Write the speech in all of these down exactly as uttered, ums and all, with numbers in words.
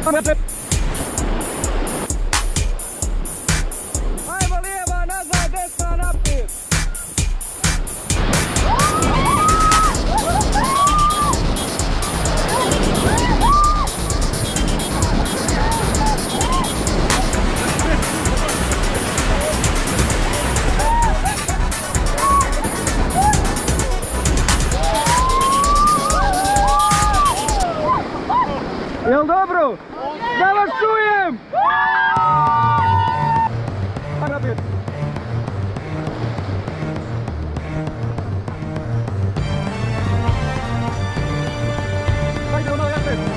Ajmo lijeva, nazad, desna, naprijed. Jel dobro? Da vas čujem! Ajde, ono, ja te!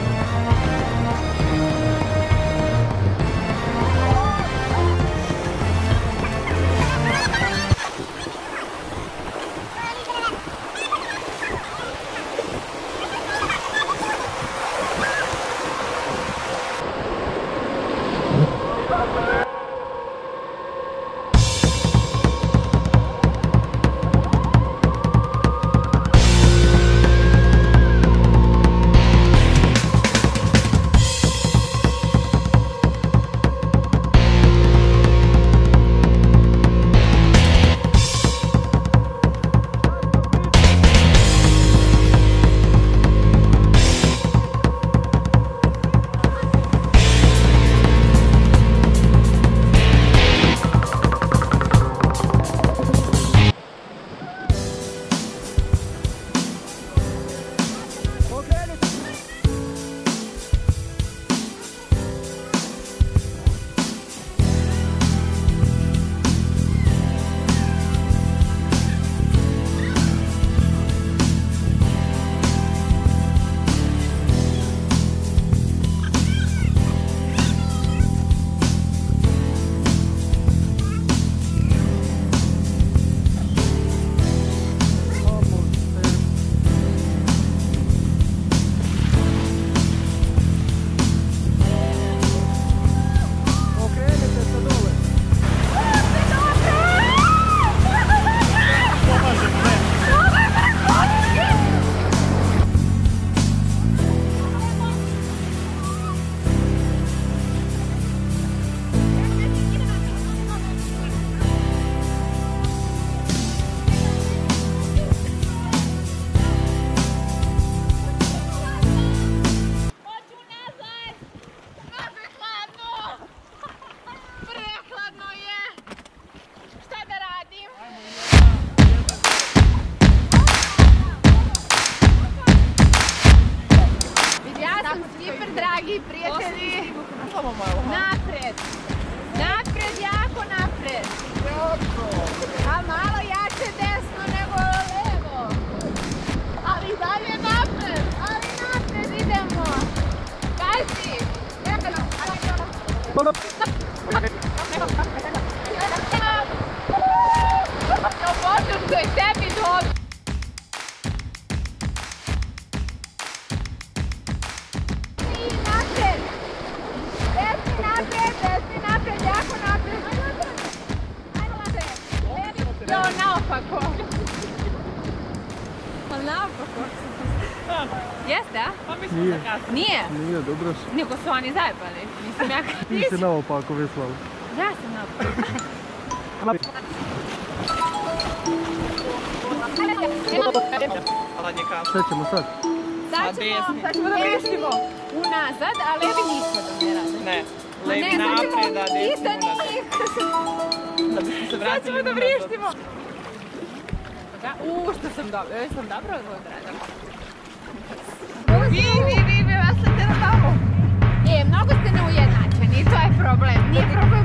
Dragi prijatelji, napred, napred, jako napred, a malo jače desno nego levo, ali dalje napred, ali napred idemo, pazi, to je tebi dobro. Jo, naopako. Ali naopako. Jeste, a? Pa mislim da kasno. Nije? Nije, dobro su. Niko su oni zajebali. Mislim ja... Ti si naopako veslala. Ja sam naopako. Šta ćemo sad? Sad ćemo, sad ćemo da vrištimo unazad, a levi nismo da ne rade. Ne, levi napred, a desni unazad. Da bismo se vratili sad ćemo da vrištimo. Uuu, što sam dobro, joj sam dobro odradila. Vi, vi, vi, vi, vas sam te na tamo. E, mnogo ste neujednačeni, to je problem. Nije problem